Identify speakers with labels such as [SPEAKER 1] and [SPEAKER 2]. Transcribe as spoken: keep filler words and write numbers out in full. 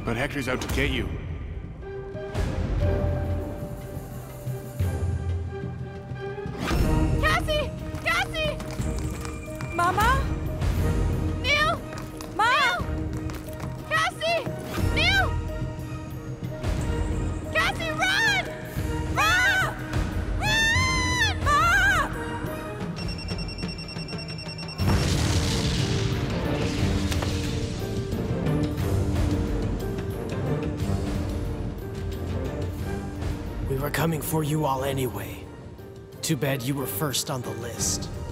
[SPEAKER 1] but Hector's out to get you.
[SPEAKER 2] Cassie! Cassie!
[SPEAKER 3] Mama?
[SPEAKER 2] Neil!
[SPEAKER 3] Ma!
[SPEAKER 2] Neil! Cassie! Neil! Cassie, run!
[SPEAKER 3] Ma!
[SPEAKER 2] Run!
[SPEAKER 3] Ma!
[SPEAKER 4] We were coming for you all anyway. Too bad you were first on the list.